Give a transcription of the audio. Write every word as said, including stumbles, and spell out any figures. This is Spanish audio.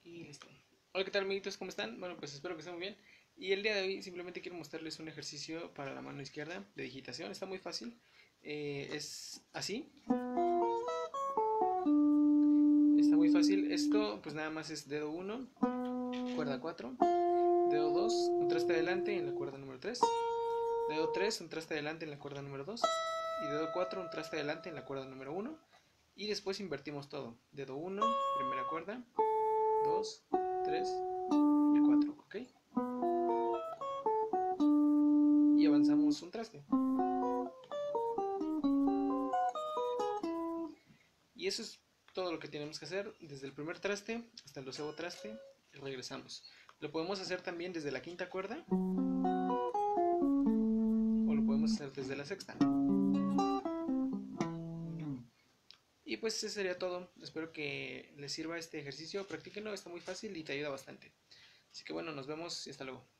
Y listo. Hola, ¿qué tal, amiguitos? ¿Cómo están? Bueno, pues espero que estén muy bien. Y el día de hoy simplemente quiero mostrarles un ejercicio para la mano izquierda de digitación. Está muy fácil. Eh, es así. Está muy fácil. Esto pues nada más es dedo uno, cuerda cuatro, dedo dos, un traste adelante en la cuerda número tres, dedo tres, un traste adelante en la cuerda número dos y dedo cuatro, un traste adelante en la cuerda número uno. Y después invertimos todo. Dedo uno, primera cuerda, dos, tres y cuatro, ¿ok? Y avanzamos un traste. Y eso es todo lo que tenemos que hacer desde el primer traste hasta el doceavo traste y regresamos. Lo podemos hacer también desde la quinta cuerda o lo podemos hacer desde la sexta. Y pues eso sería todo. Espero que les sirva este ejercicio. Practíquenlo, está muy fácil y te ayuda bastante. Así que bueno, nos vemos y hasta luego.